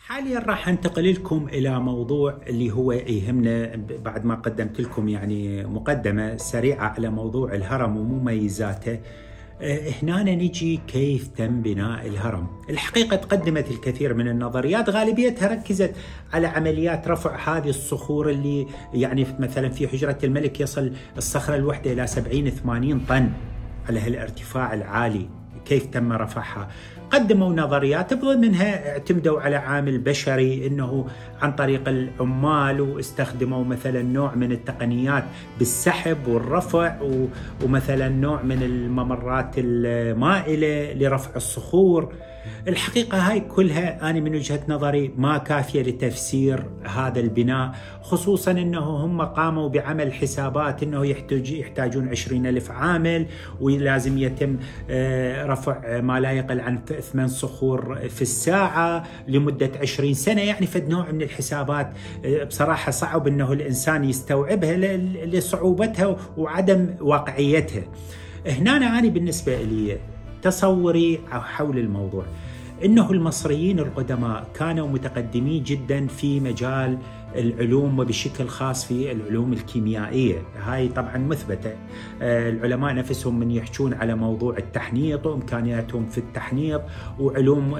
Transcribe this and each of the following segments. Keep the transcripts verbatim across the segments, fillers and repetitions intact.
حاليا راح انتقل لكم الى موضوع اللي هو يهمنا بعد ما قدمت لكم يعني مقدمه سريعه على موضوع الهرم ومميزاته. هنا نجي كيف تم بناء الهرم. الحقيقه تقدمت الكثير من النظريات، غالبيتها ركزت على عمليات رفع هذه الصخور اللي يعني مثلا في حجره الملك يصل الصخره الواحده الى سبعين ثمانين طن على هالارتفاع العالي. كيف تم رفعها؟ قدموا نظريات ضمنها اعتمدوا على عامل بشري انه عن طريق العمال، واستخدموا مثلا نوع من التقنيات بالسحب والرفع، ومثلا نوع من الممرات المائله لرفع الصخور. الحقيقه هاي كلها انا من وجهه نظري ما كافيه لتفسير هذا البناء، خصوصا انه هم قاموا بعمل حسابات انه يحتاج يحتاجون عشرين ألف عامل، ولازم يتم رفع ما لا يقل عن ثمان صخور في الساعه لمده عشرين سنه. يعني فد نوع من الحسابات بصراحه صعب انه الانسان يستوعبها لصعوبتها وعدم واقعيتها. هنا أنا بالنسبه لي تصوري حول الموضوع انه المصريين القدماء كانوا متقدمين جدا في مجال العلوم وبشكل خاص في العلوم الكيميائيه، هاي طبعا مثبته. العلماء نفسهم من يحجون على موضوع التحنيط وامكانياتهم في التحنيط، وعلوم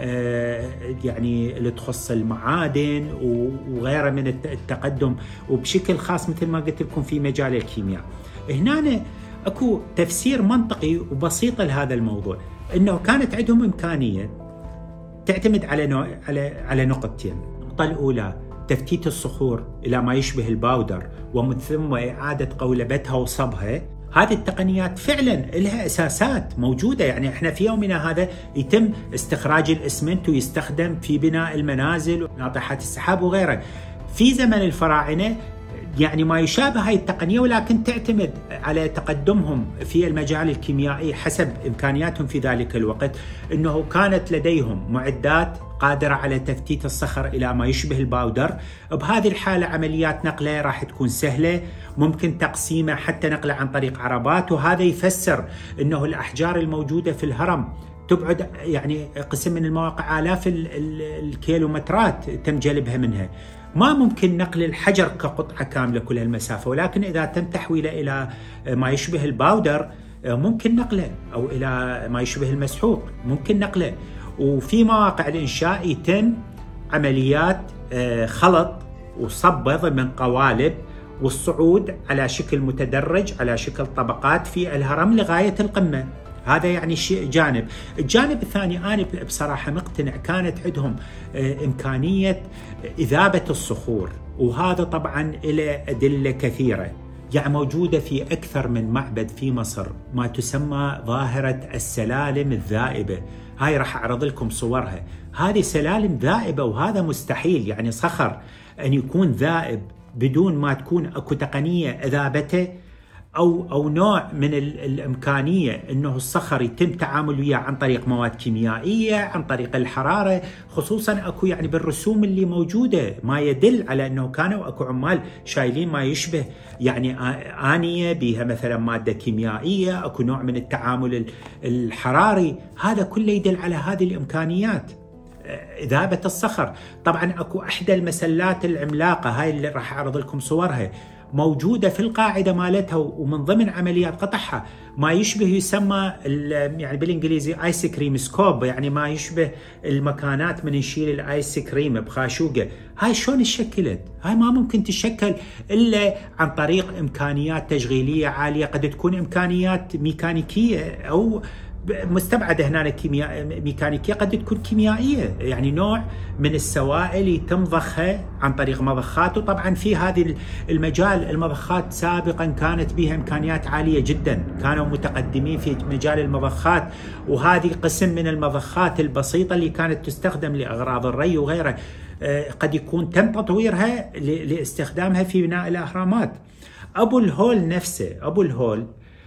يعني اللي تخص المعادن وغيرها من التقدم، وبشكل خاص مثل ما قلت لكم في مجال الكيمياء. هنا اكو تفسير منطقي وبسيط لهذا الموضوع، انه كانت عندهم امكانيه تعتمد على نوع على على نقطتين. النقطه الاولى تفتيت الصخور الى ما يشبه الباودر، ومن ثم اعاده قولبتها وصبها. هذه التقنيات فعلا لها اساسات موجوده، يعني احنا في يومنا هذا يتم استخراج الاسمنت ويستخدم في بناء المنازل وناطحات السحاب وغيرها. في زمن الفراعنه يعني ما يشابه هاي التقنية، ولكن تعتمد على تقدمهم في المجال الكيميائي حسب إمكانياتهم في ذلك الوقت، أنه كانت لديهم معدات قادرة على تفتيت الصخر إلى ما يشبه الباودر. بهذه الحالة عمليات نقله راح تكون سهلة، ممكن تقسيمه حتى نقله عن طريق عربات، وهذا يفسر أنه الأحجار الموجودة في الهرم تبعد يعني قسم من المواقع آلاف الكيلومترات تم جلبها منها. ما ممكن نقل الحجر كقطعة كاملة كل المسافة، ولكن إذا تم تحويله إلى ما يشبه الباودر ممكن نقله، أو إلى ما يشبه المسحوق ممكن نقله. وفي مواقع الإنشاء يتم عمليات خلط وصب ضمن قوالب والصعود على شكل متدرج على شكل طبقات في الهرم لغاية القمة. هذا يعني شيء جانب. الجانب الثاني أنا بصراحة مقتنع كانت عندهم إمكانية إذابة الصخور، وهذا طبعا له أدلة كثيرة، يعني موجودة في أكثر من معبد في مصر ما تسمى ظاهرة السلالم الذائبة. هاي راح أعرض لكم صورها. هذه سلالم ذائبة، وهذا مستحيل، يعني صخر أن يكون ذائب بدون ما تكون أكو تقنية إذابته أو أو نوع من الإمكانية أنه الصخر يتم تعامل وياه عن طريق مواد كيميائية، عن طريق الحرارة. خصوصا أكو يعني بالرسوم اللي موجودة ما يدل على أنه كانوا أكو عمال شايلين ما يشبه يعني آنية بها مثلا مادة كيميائية، أكو نوع من التعامل الحراري. هذا كله يدل على هذه الإمكانيات إذابة الصخر. طبعا أكو إحدى المسلات العملاقة هاي اللي راح أعرض لكم صورها موجودة في القاعدة مالتها، ومن ضمن عمليات قطعها ما يشبه يسمى يعني بالإنجليزي آيس كريم سكوب، يعني ما يشبه المكانات من نشيل الآيس كريم بخاشوقة. هاي شلون تشكلت؟ هاي ما ممكن تشكل إلا عن طريق إمكانيات تشغيلية عالية، قد تكون إمكانيات ميكانيكية أو مستبعدة هنا كيمياء ميكانيكية، قد تكون كيميائية، يعني نوع من السوائل يتم ضخها عن طريق مضخات. وطبعا في هذه المجال المضخات سابقا كانت بها إمكانيات عالية جدا، كانوا متقدمين في مجال المضخات، وهذه قسم من المضخات البسيطة اللي كانت تستخدم لأغراض الري وغيرها، قد يكون تم تطويرها لاستخدامها في بناء الأهرامات. أبو الهول نفسه، أبو الهول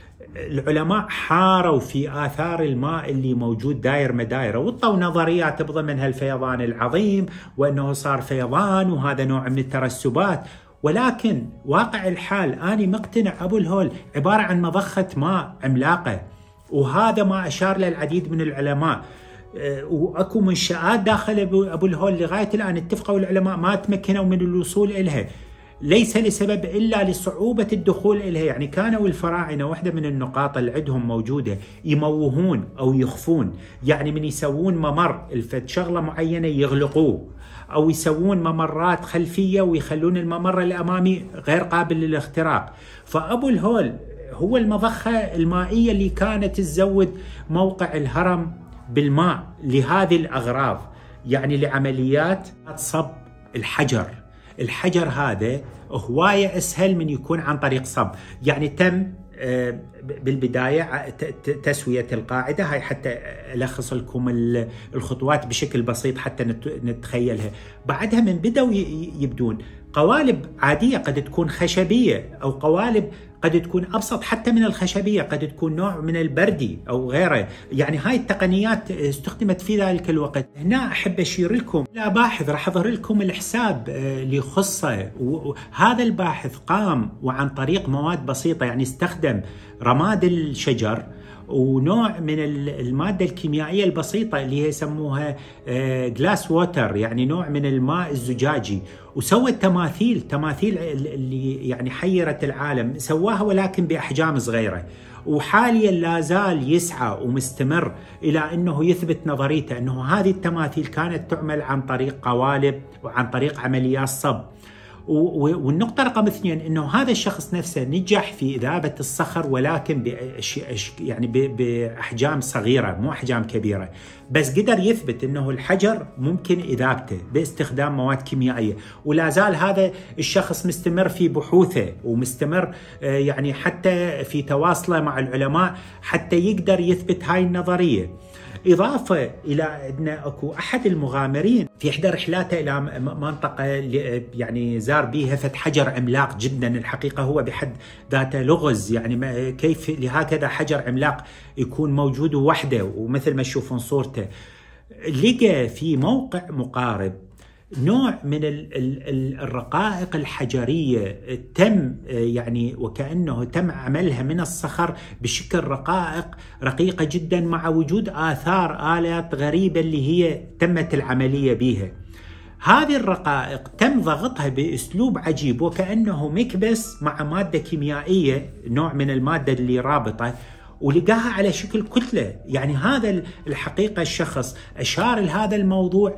العلماء حاروا في آثار الماء اللي موجود داير مدايره، وطوا نظريات بضمنها الفيضان العظيم، وأنه صار فيضان وهذا نوع من الترسبات. ولكن واقع الحال أنا مقتنع أبو الهول عبارة عن مضخة ماء عملاقة، وهذا ما أشار له العديد من العلماء. واكو منشآت داخل ابو الهول لغايه الان اتفقوا العلماء ما تمكنوا من الوصول اليها، ليس لسبب الا لصعوبه الدخول اليها. يعني كانوا الفراعنه واحده من النقاط اللي عندهم موجوده يموهون او يخفون، يعني من يسوون ممر الفت شغله معينه يغلقوه، او يسوون ممرات خلفيه ويخلون الممر الامامي غير قابل للاختراق. فابو الهول هو المضخه المائيه اللي كانت تزود موقع الهرم بالماء لهذه الاغراض، يعني لعمليات صب الحجر. الحجر هذا هوايه اسهل من يكون عن طريق صب. يعني تم بالبدايه تسويه القاعده هاي، حتى الخص لكم الخطوات بشكل بسيط حتى نتخيلها. بعدها من بدأوا يبدون قوالب عاديه قد تكون خشبيه، او قوالب قد تكون ابسط حتى من الخشبيه، قد تكون نوع من البردي او غيره. يعني هاي التقنيات استخدمت في ذلك الوقت. هنا احب اشير لكم الى باحث راح اظهر لكم الحساب اللي يخصه. هذا الباحث قام وعن طريق مواد بسيطه، يعني استخدم رماد الشجر ونوع من المادة الكيميائية البسيطة اللي هي يسموها جلاس ووتر، يعني نوع من الماء الزجاجي، وسوى تماثيل تماثيل اللي يعني حيرت العالم، سواها ولكن بأحجام صغيرة. وحاليا لا زال يسعى ومستمر إلى أنه يثبت نظريته أنه هذه التماثيل كانت تعمل عن طريق قوالب وعن طريق عمليات صب. والنقطة رقم اثنين انه هذا الشخص نفسه نجح في اذابة الصخر، ولكن بأش يعني باحجام صغيرة مو احجام كبيرة، بس قدر يثبت انه الحجر ممكن اذابته باستخدام مواد كيميائية. ولا زال هذا الشخص مستمر في بحوثه ومستمر يعني حتى في تواصله مع العلماء حتى يقدر يثبت هاي النظرية. إضافة إلى أن أكو أحد المغامرين في إحدى رحلاته إلى منطقة يعني زار بيها فت حجر عملاق جدا، الحقيقة هو بحد ذاته لغز، يعني كيف لهكذا حجر عملاق يكون موجود وحده، ومثل ما تشوفون صورته لقى في موقع مقارب نوع من الرقائق الحجرية تم يعني وكأنه تم عملها من الصخر بشكل رقائق رقيقة جدا، مع وجود آثار آلات غريبة اللي هي تمت العملية بها. هذه الرقائق تم ضغطها بأسلوب عجيب وكأنه مكبس مع مادة كيميائية، نوع من المادة اللي رابطة، ولقاها على شكل كتلة. يعني هذا الحقيقة الشخص أشار لهذا الموضوع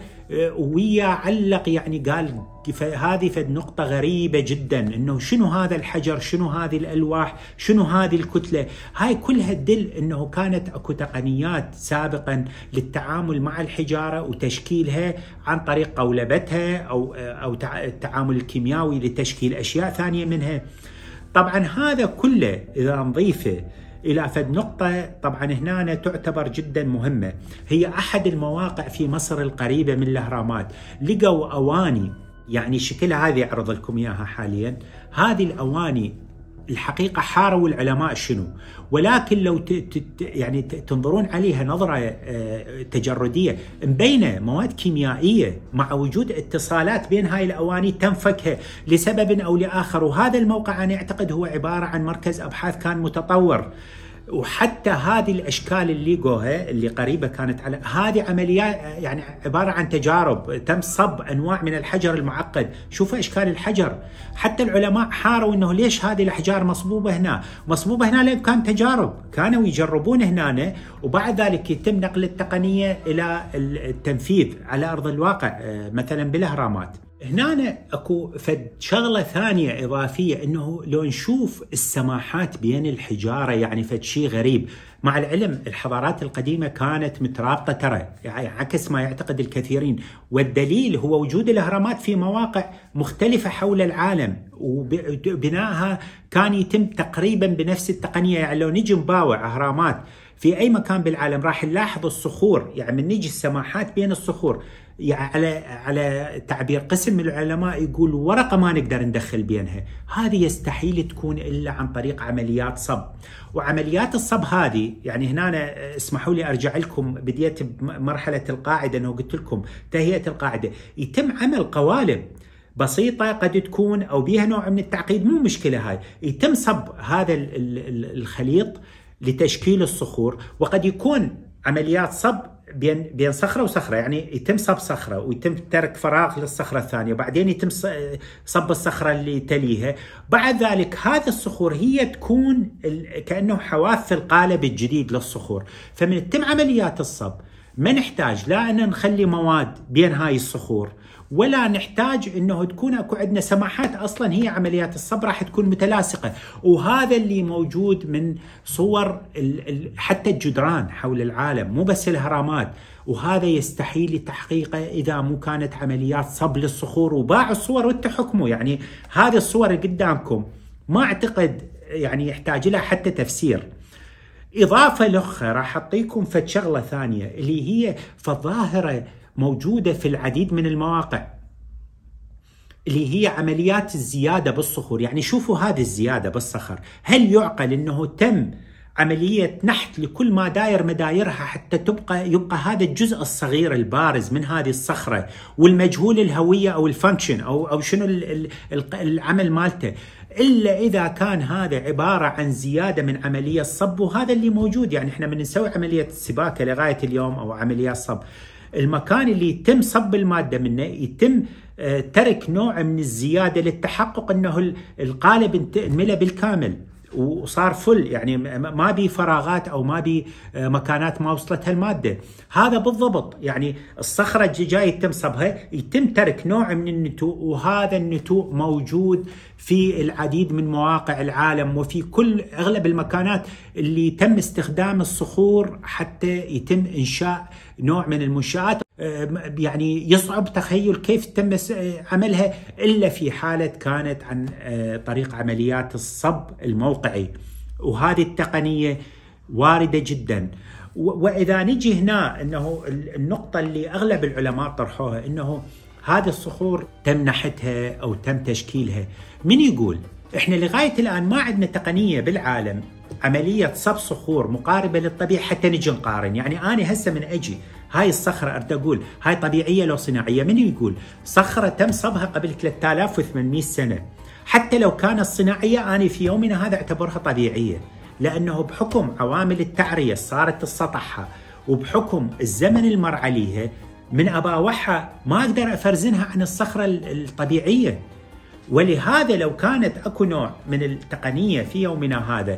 ويا علق، يعني قال هذه فد نقطة غريبة جدا، انه شنو هذا الحجر، شنو هذه الألواح، شنو هذه الكتلة. هاي كلها تدل انه كانت اكو تقنيات سابقا للتعامل مع الحجارة وتشكيلها عن طريق قولبتها او او التعامل الكيميائي لتشكيل اشياء ثانية منها. طبعا هذا كله اذا نضيفه إلى فد نقطة طبعا هنا تعتبر جدا مهمة، هي أحد المواقع في مصر القريبة من الأهرامات. لقوا أواني يعني شكلها هذه أعرض لكم إياها حاليا. هذه الأواني الحقيقة حاروا العلماء شنو، ولكن لو ت ت يعني تنظرون عليها نظرة تجردية مبينة مواد كيميائية مع وجود اتصالات بين هاي الأواني تنفكها لسبب أو لآخر. وهذا الموقع أنا أعتقد هو عبارة عن مركز أبحاث كان متطور، وحتى هذه الاشكال اللي لقوها اللي قريبه كانت على هذه عمليات يعني عباره عن تجارب تم صب انواع من الحجر المعقد. شوفوا اشكال الحجر، حتى العلماء حاروا انه ليش هذه الاحجار مصبوبه هنا، مصبوبه هنا لان كان تجارب كانوا يجربون هنا، وبعد ذلك يتم نقل التقنيه الى التنفيذ على ارض الواقع مثلا بالاهرامات. هنا اكو فد شغله ثانيه اضافيه، انه لو نشوف السماحات بين الحجاره يعني فد شيء غريب. مع العلم الحضارات القديمه كانت مترابطه ترى، يعني عكس ما يعتقد الكثيرين، والدليل هو وجود الاهرامات في مواقع مختلفه حول العالم، وبنائها كان يتم تقريبا بنفس التقنيه. يعني لو نجي نباوع اهرامات في اي مكان بالعالم راح نلاحظ الصخور، يعني من نجي السماحات بين الصخور، يعني على على تعبير قسم من العلماء يقول ورقه ما نقدر ندخل بينها. هذه يستحيل تكون الا عن طريق عمليات صب. وعمليات الصب هذه يعني هنا أنا اسمحوا لي ارجع لكم، بديت بمرحله القاعده انه قلت لكم تهيئه القاعده، يتم عمل قوالب بسيطة قد تكون أو بها نوع من التعقيد، مو مشكلة هاي، يتم صب هذا الخليط لتشكيل الصخور، وقد يكون عمليات صب بين بين صخره وصخره، يعني يتم صب صخره ويتم ترك فراغ للصخره الثانيه، وبعدين يتم صب الصخره اللي تليها. بعد ذلك هذه الصخور هي تكون كانه حواف القالب الجديد للصخور. فمن يتم عمليات الصب ما نحتاج لا ان نخلي مواد بين هاي الصخور، ولا نحتاج انه تكون اكو عندنا سماحات، اصلا هي عمليات الصب راح تكون متلاصقه. وهذا اللي موجود من صور حتى الجدران حول العالم، مو بس الهرمات، وهذا يستحيل تحقيقه اذا مو كانت عمليات صب للصخور. وباعوا الصور وتحكموا، يعني هذه الصور اللي قدامكم ما اعتقد يعني يحتاج لها حتى تفسير. اضافه لاخرى راح اعطيكم فد شغله ثانيه اللي هي فظاهره موجودة في العديد من المواقع، اللي هي عمليات الزيادة بالصخور. يعني شوفوا هذه الزيادة بالصخر، هل يعقل أنه تم عملية نحت لكل ما داير مدايرها حتى تبقى يبقى هذا الجزء الصغير البارز من هذه الصخرة والمجهول الهوية أو الفانكشن أو أو شنو العمل مالته، إلا إذا كان هذا عبارة عن زيادة من عملية صب. وهذا اللي موجود، يعني إحنا من نسوي عملية السباكة لغاية اليوم أو عمليات صب، المكان اللي يتم صب المادة منه يتم ترك نوع من الزيادة للتحقق أنه القالب انملأ بالكامل وصار فل، يعني ما بي فراغات أو ما بي مكانات ما وصلتها المادة. هذا بالضبط، يعني الصخرة الجاية يتم صبها يتم ترك نوع من النتوء، وهذا النتوء موجود في العديد من مواقع العالم وفي كل أغلب المكانات اللي تم استخدام الصخور حتى يتم إنشاء نوع من المنشآت. يعني يصعب تخيل كيف تم عملها إلا في حالة كانت عن طريق عمليات الصب الموقعي، وهذه التقنية واردة جدا. وإذا نجي هنا أنه النقطة اللي أغلب العلماء طرحوها أنه هذه الصخور تم نحتها أو تم تشكيلها، من يقول؟ إحنا لغاية الآن ما عندنا تقنية بالعالم عملية صب صخور مقاربة للطبيعة حتى نجي نقارن. يعني أنا هسه من أجي هاي الصخرة أريد أقول هاي طبيعية لو صناعية، من يقول؟ صخرة تم صبها قبل ثلاثة آلاف وثمانمئة سنة، حتى لو كانت صناعية أنا في يومنا هذا أعتبرها طبيعية، لأنه بحكم عوامل التعرية صارت السطحها وبحكم الزمن المر عليها من أباوحها ما أقدر أفرزنها عن الصخرة الطبيعية. ولهذا لو كانت أكو نوع من التقنية في يومنا هذا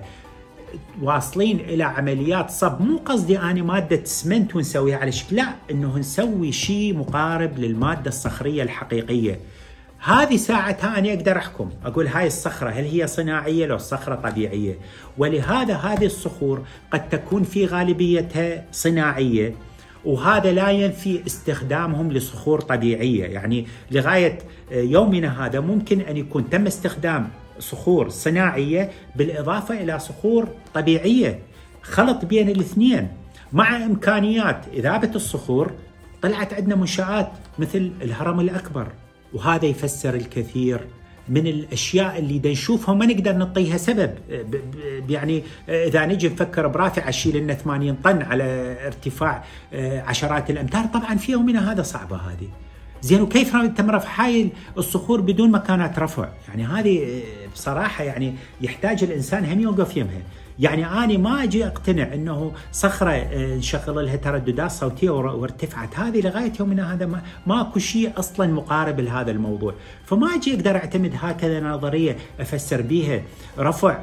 واصلين إلى عمليات صب، مو قصدي أنا مادة اسمنت ونسويها على شكل، لا، إنه نسوي شيء مقارب للمادة الصخرية الحقيقية. هذه ساعتها أنا أقدر أحكم أقول هاي الصخرة هل هي صناعية لو الصخرة طبيعية. ولهذا هذه الصخور قد تكون في غالبيتها صناعية، وهذا لا ينفي استخدامهم لصخور طبيعية. يعني لغاية يومنا هذا ممكن أن يكون تم استخدام صخور صناعية بالإضافة إلى صخور طبيعية، خلط بين الاثنين مع إمكانيات إذابة الصخور. طلعت عندنا منشآت مثل الهرم الأكبر، وهذا يفسر الكثير من الأشياء اللي دا نشوفها ما نقدر نعطيها سبب. يعني إذا نجي نفكر برافع أشيل لنا ثمانين طن على ارتفاع عشرات الأمتار، طبعا في يومنا هذا صعبة هذه. زين، وكيف تم رفع هاي الصخور بدون مكانات رفع؟ يعني هذه بصراحة يعني يحتاج الإنسان هم يوقف يمها. يعني أنا ما أجي أقتنع أنه صخرة نشغل لها ترددات صوتية وارتفعت، هذه لغاية يومنا هذا ما ماكو شيء أصلا مقارب لهذا الموضوع. فما أجي أقدر أعتمد هكذا نظرية أفسر بيها رفع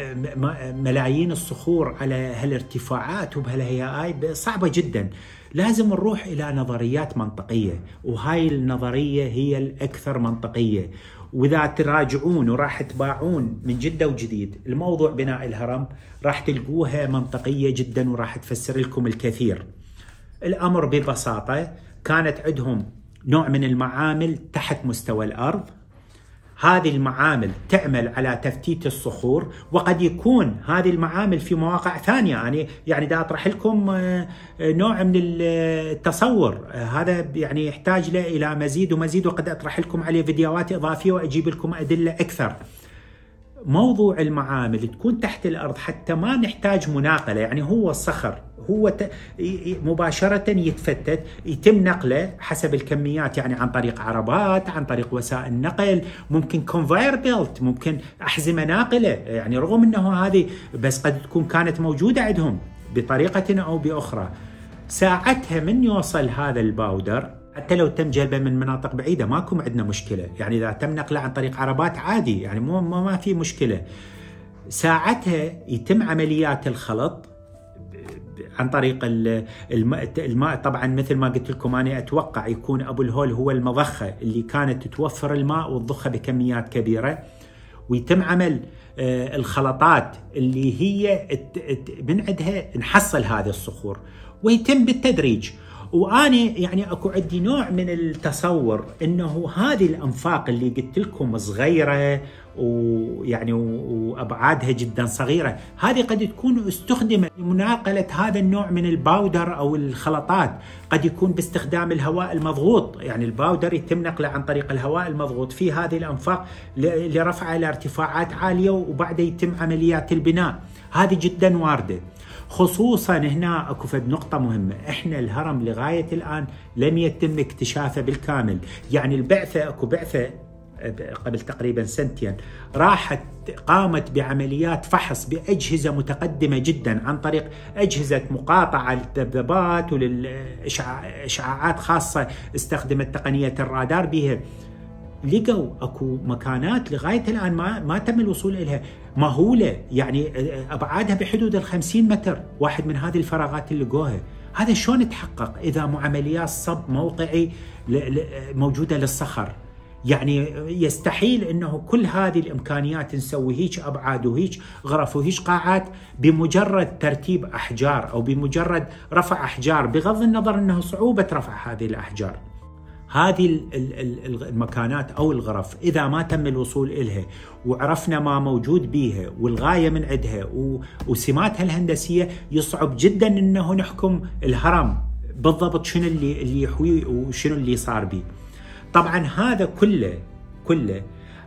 ملايين الصخور على هالارتفاعات وبهالهيئات، صعبة جدا. لازم نروح إلى نظريات منطقية، وهاي النظرية هي الأكثر منطقية. وإذا تراجعون وراح تباعون من جدة وجديد الموضوع بناء الهرم راح تلقوها منطقية جدا وراح تفسر لكم الكثير. الأمر ببساطة كانت عندهم نوع من المعامل تحت مستوى الأرض، هذه المعامل تعمل على تفتيت الصخور، وقد يكون هذه المعامل في مواقع ثانية. يعني يعني دا أطرح لكم نوع من التصور، هذا يعني يحتاج له إلى مزيد ومزيد، وقد أطرح لكم عليه فيديوهات إضافية وأجيب لكم أدلة أكثر. موضوع المعامل تكون تحت الأرض حتى ما نحتاج مناقلة، يعني هو الصخر هو مباشرة يتفتت، يتم نقله حسب الكميات، يعني عن طريق عربات، عن طريق وسائل نقل، ممكن كونفاير بيلت، ممكن أحزمة ناقلة. يعني رغم أنه هذه بس قد تكون كانت موجودة عندهم بطريقة أو بأخرى. ساعتها من يوصل هذا الباودر حتى لو تم جلبه من مناطق بعيده ماكو عندنا مشكله، يعني اذا تم نقله عن طريق عربات عادي، يعني مو ما في مشكله. ساعتها يتم عمليات الخلط عن طريق الماء, الماء طبعا مثل ما قلت لكم انا اتوقع يكون ابو الهول هو المضخه اللي كانت توفر الماء وتضخه بكميات كبيره، ويتم عمل الخلطات اللي هي من عندها نحصل هذه الصخور، ويتم بالتدريج. وأنا يعني أكو عندي نوع من التصور أنه هذه الأنفاق اللي قلت لكم صغيرة ويعني وأبعادها جدا صغيرة، هذه قد تكون استخدمت لمناقلة هذا النوع من الباودر أو الخلطات، قد يكون باستخدام الهواء المضغوط، يعني الباودر يتم نقله عن طريق الهواء المضغوط في هذه الأنفاق لرفعه لارتفاعات عالية، وبعدها يتم عمليات البناء. هذه جدا واردة. خصوصا هنا اكو فد نقطة مهمة، احنا الهرم لغاية الآن لم يتم اكتشافه بالكامل، يعني البعثة اكو بعثة قبل تقريبا سنتين راحت قامت بعمليات فحص بأجهزة متقدمة جدا عن طريق أجهزة مقاطعة للذبذبات وللإشعاعات خاصة استخدمت تقنية الرادار بها. لقوا اكو مكانات لغايه الان ما ما تم الوصول اليها، مهوله، يعني ابعادها بحدود الخمسين متر واحد من هذه الفراغات اللي لقوها. هذا شلون تحقق اذا مو عمليات صب موقعي موجوده للصخر؟ يعني يستحيل انه كل هذه الامكانيات نسوي هيك ابعاد وهيك غرف وهيك قاعات بمجرد ترتيب احجار او بمجرد رفع احجار، بغض النظر انه صعوبه رفع هذه الاحجار. هذه المكانات أو الغرف إذا ما تم الوصول إلها وعرفنا ما موجود بيها والغاية من عندها وسماتها الهندسية، يصعب جدا أنه نحكم الهرم بالضبط شنو اللي اللي يحويه وشنو اللي صار به. طبعا هذا كله كله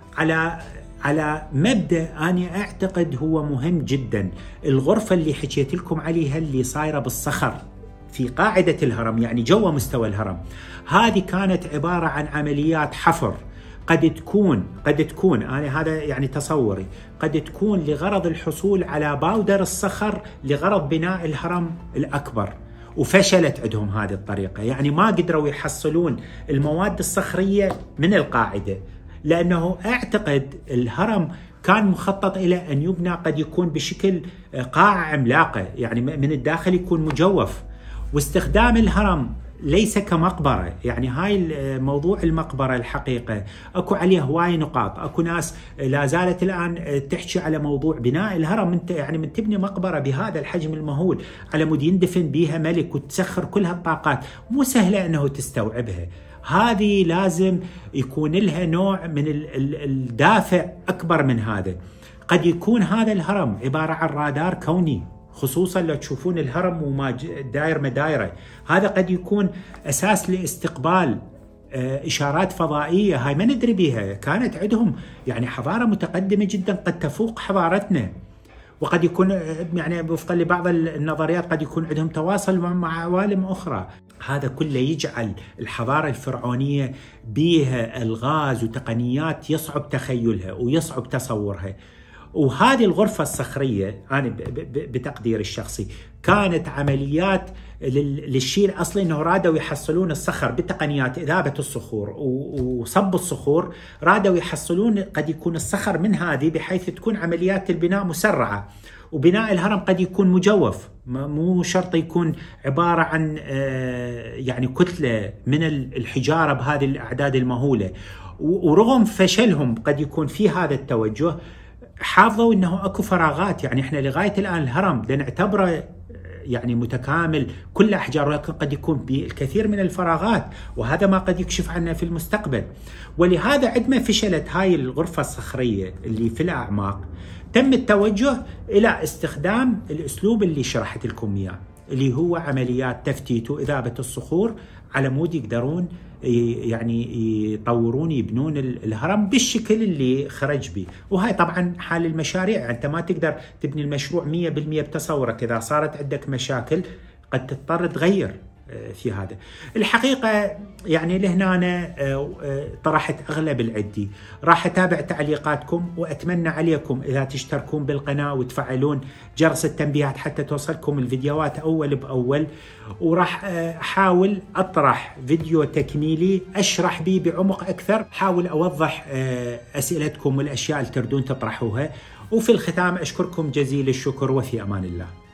على على مبدأ أنا أعتقد هو مهم جدا. الغرفة اللي حكيت لكم عليها اللي صايرة بالصخر في قاعدة الهرم، يعني جوا مستوى الهرم، هذه كانت عبارة عن عمليات حفر، قد تكون قد تكون أنا هذا يعني تصوري، قد تكون لغرض الحصول على باودر الصخر لغرض بناء الهرم الأكبر، وفشلت عندهم هذه الطريقة، يعني ما قدروا يحصلون المواد الصخرية من القاعدة، لأنه أعتقد الهرم كان مخطط إلى أن يبنى قد يكون بشكل قاعة عملاقة، يعني من الداخل يكون مجوف، واستخدام الهرم ليس كمقبرة. يعني هاي موضوع المقبرة الحقيقة اكو عليه هواي نقاط، اكو ناس لا زالت الان تحكي على موضوع بناء الهرم، انت يعني من تبني مقبرة بهذا الحجم المهول على مود يندفن بيها ملك وتسخر كل هالطاقات، مو سهلة انه تستوعبها. هذه لازم يكون لها نوع من الدافع اكبر من هذا. قد يكون هذا الهرم عبارة عن رادار كوني، خصوصا لو تشوفون الهرم وما داير مدايره، هذا قد يكون اساس لاستقبال اشارات فضائيه، هاي ما ندري بها، كانت عندهم يعني حضاره متقدمه جدا قد تفوق حضارتنا، وقد يكون يعني وفقا لبعض النظريات قد يكون عندهم تواصل مع عوالم اخرى. هذا كله يجعل الحضاره الفرعونيه بها الغاز وتقنيات يصعب تخيلها ويصعب تصورها. وهذه الغرفة الصخرية أنا بتقدير الشخصي كانت عمليات للشيء الأصلي، أنه رادوا يحصلون الصخر بتقنيات إذابة الصخور وصب الصخور، رادوا يحصلون قد يكون الصخر من هذه بحيث تكون عمليات البناء مسرعة، وبناء الهرم قد يكون مجوف، مو شرط يكون عبارة عن يعني كتلة من الحجارة بهذه الأعداد المهولة. ورغم فشلهم قد يكون في هذا التوجه، حافظوا انه اكو فراغات، يعني احنا لغايه الان الهرم نعتبره يعني متكامل كل احجار، ولكن قد يكون بالكثير من الفراغات، وهذا ما قد يكشف عنه في المستقبل. ولهذا عندما فشلت هاي الغرفه الصخريه اللي في الاعماق، تم التوجه الى استخدام الاسلوب اللي شرحت لكم اياه، اللي هو عمليات تفتيت واذابه الصخور على مود يقدرون يعني يطورون يبنون الهرم بالشكل اللي خرج به. وهاي طبعا حال المشاريع، انت ما تقدر تبني المشروع مية بالمية بتصورك، اذا صارت عندك مشاكل قد تضطر تغير، في هذا. الحقيقة يعني لهنا أنا طرحت أغلب العدي، راح أتابع تعليقاتكم وأتمنى عليكم إذا تشتركون بالقناة وتفعلون جرس التنبيهات حتى توصلكم الفيديوهات أول بأول، وراح أحاول أطرح فيديو تكميلي أشرح به بعمق أكثر، حاول أوضح أسئلتكم والأشياء اللي تردون تطرحوها. وفي الختام أشكركم جزيل الشكر وفي أمان الله.